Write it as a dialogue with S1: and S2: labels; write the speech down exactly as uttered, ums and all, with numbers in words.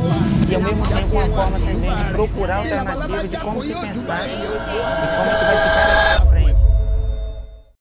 S1: e ao mesmo tempo uma forma também de procurar alternativas de como se pensar e como é que vai ficar